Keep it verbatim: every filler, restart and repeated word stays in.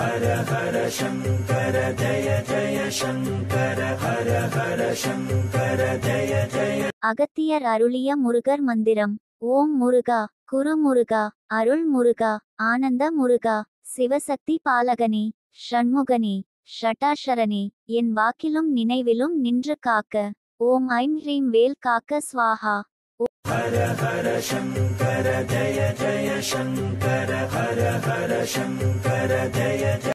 ஹர ஹர சங்கர ஜய ஜய சங்கர ஹர ஹர சங்கர ஜய ஜய. அகத்தியர் அருளிய முருகர் மந்திரம். ஓம் முருகா, குரு முருகா, அருள் முருகா, ஆனந்த முருகா, சிவசக்தி பாலகனே, ஷண்முகனே, ஷட்டாஷரனே, என் வாக்கிலும் நினைவிலும் நின்று காக்க. ஓம் ஐம் ஹ்ரீம் வேல் காக்க ஸ்வாஹா. ஹர ஹர சங்கர ஜய ஜய சங்கர ஹர ஹர சங்கர ஜய ஜய.